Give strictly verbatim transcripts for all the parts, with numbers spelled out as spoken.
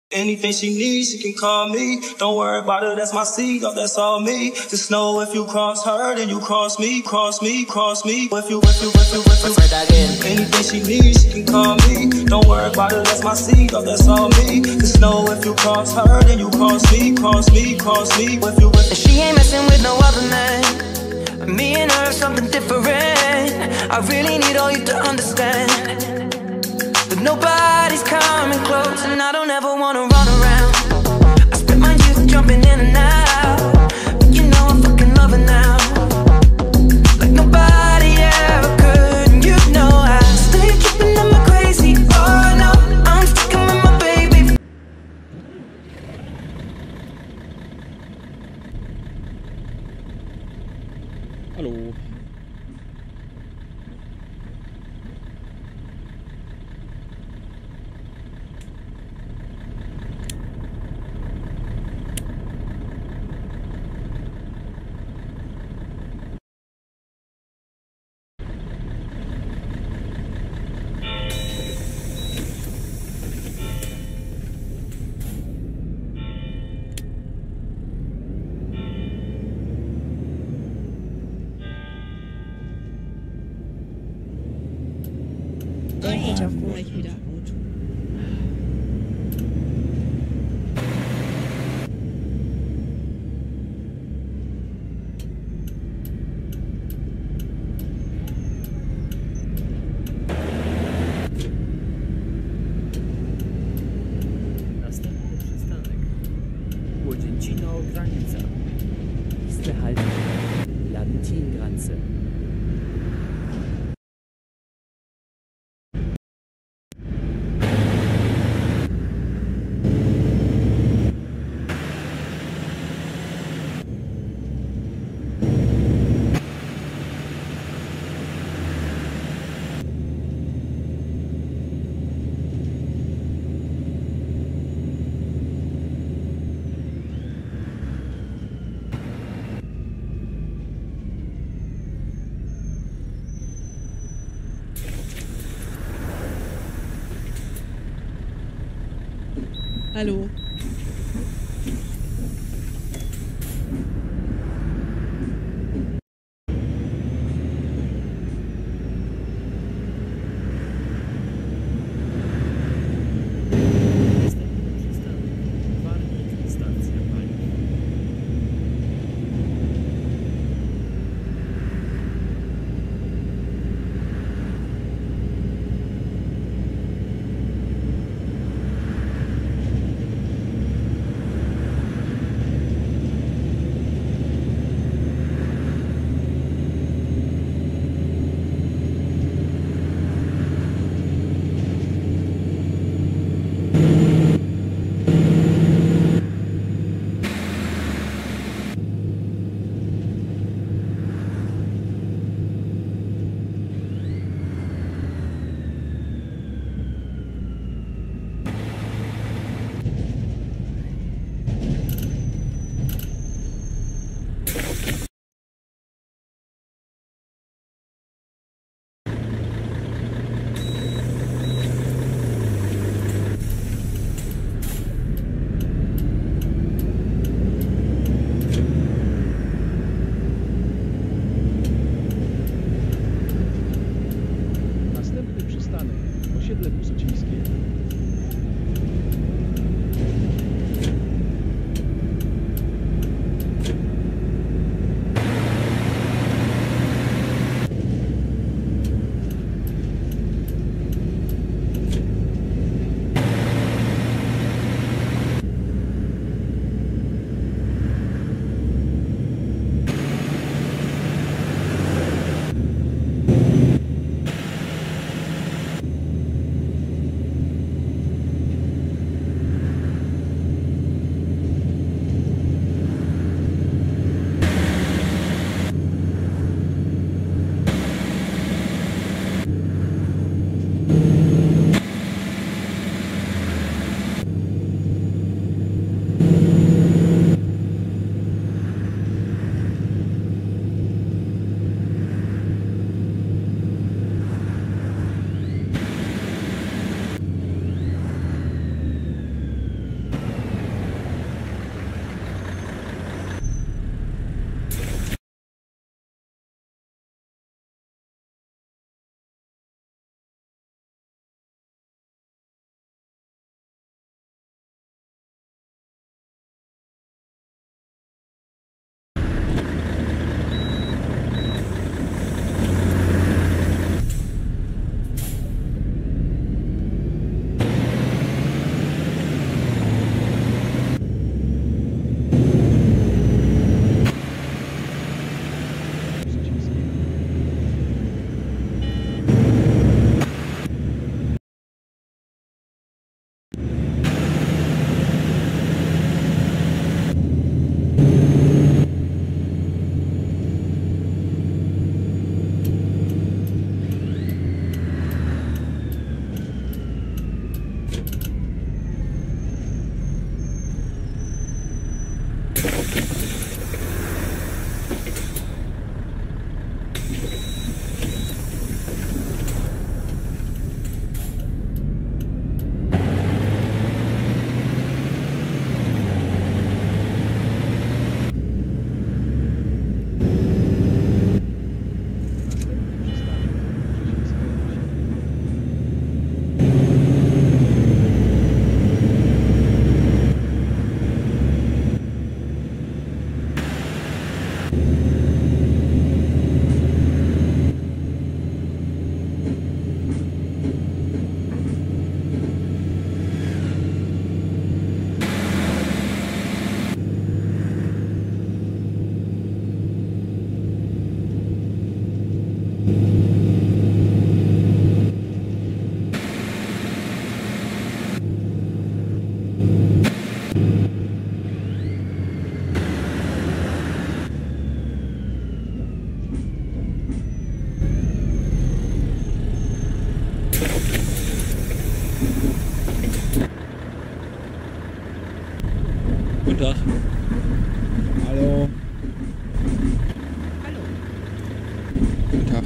Anything she needs, she can call me. Don't worry about it, that's my seed, oh, that's all me. Just know if you cross her, then you cross me, cross me, cross me. If you, if you, if you, if you, if you. Anything she needs, she can call me. Don't worry about it, that's my seed, oh, that's all me. Just know if you cross her, then you cross me, cross me, cross me. If you, if you. She ain't messing with no other man. Me and her are something different. I really need all you to understand. But nobody's coming close, and I don't ever wanna run around. I spent my youth jumping in and out, but you know I fucking love her now, like nobody ever could. And you know I stay tripping on my crazy. Oh no, I'm sticking with my baby. Hallo. Ich auch gleich wieder. Następny przystanek Łodzięcino granica. Nächste Haltestelle Ladentin-Grenze. Hallo. Następny przystanek Warnik, stacja paliw. Guten Tag. Hallo. Hallo. Guten Tag.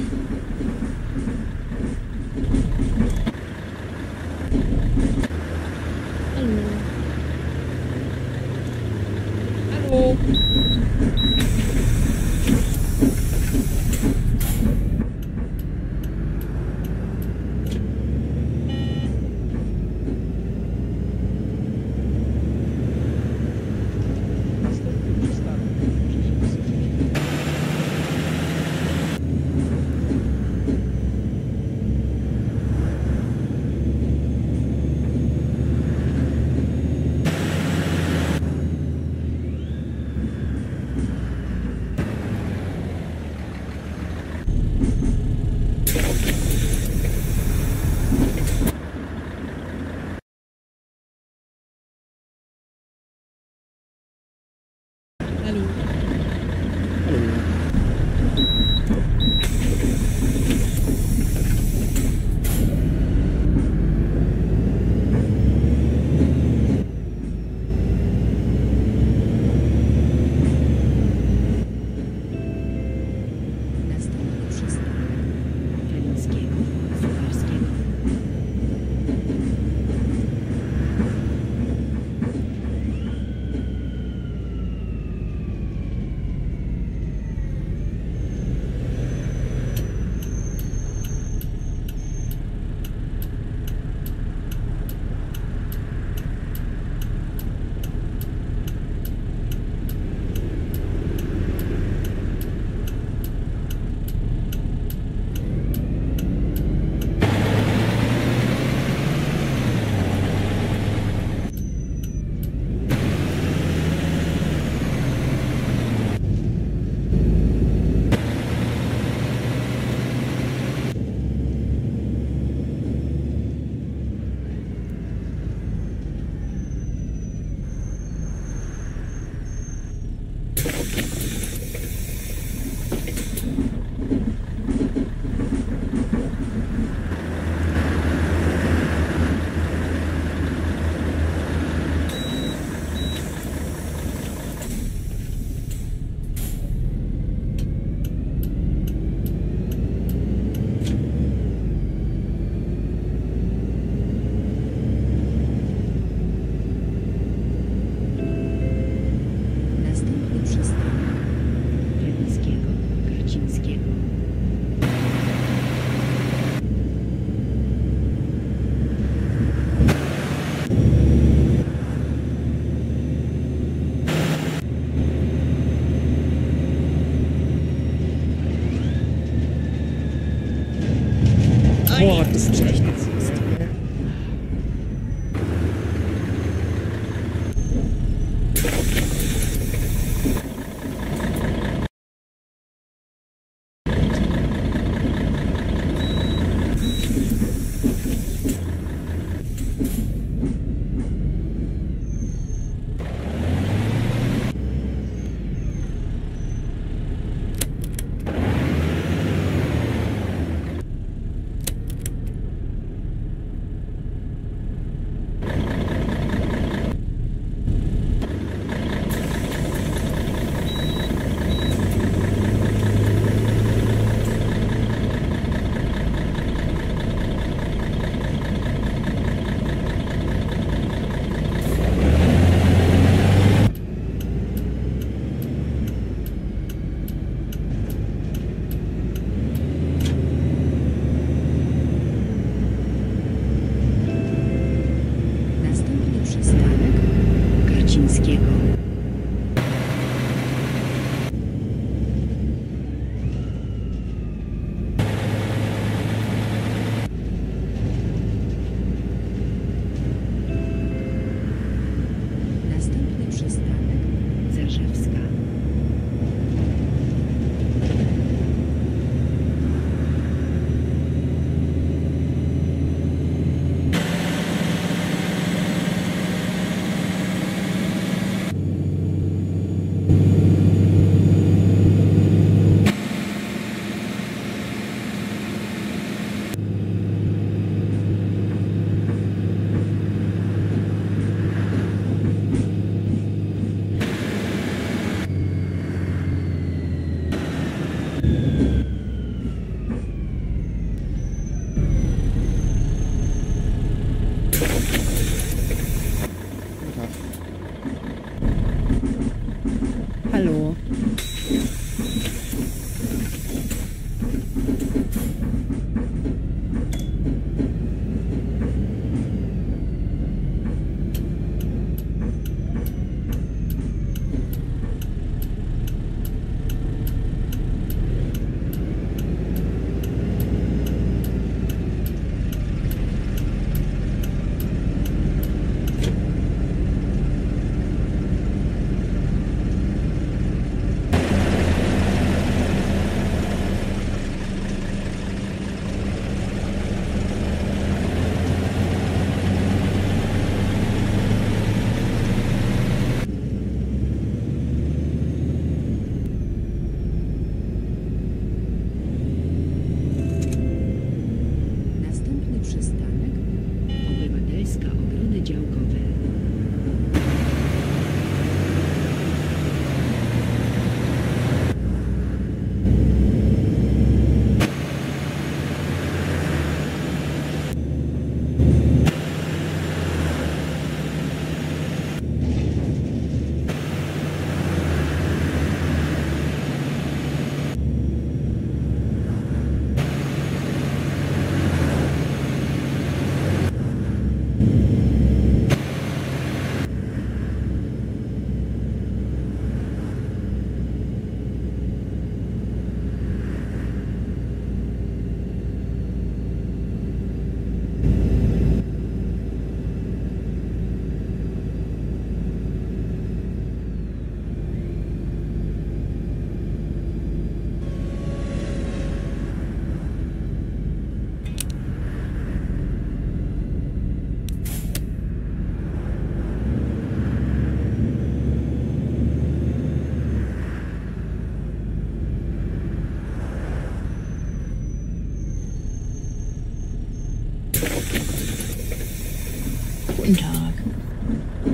Hallo. Hallo.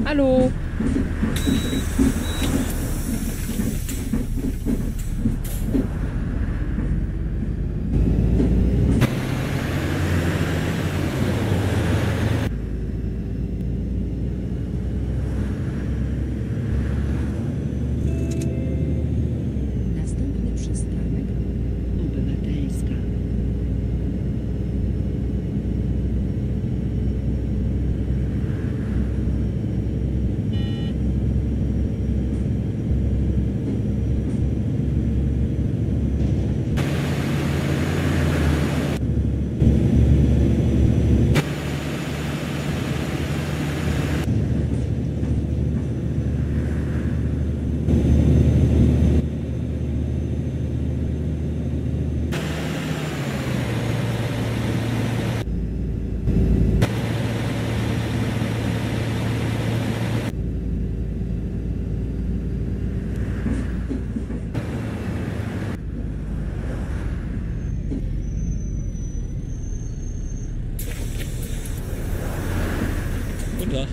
Hallo. Następny przystanek Obywatelska. Guten Tag.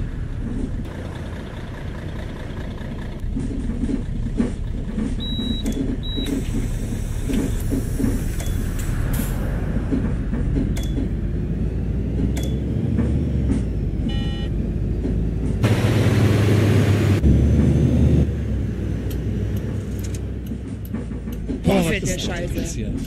Boah, was fällt der ist Scheiße. das hier?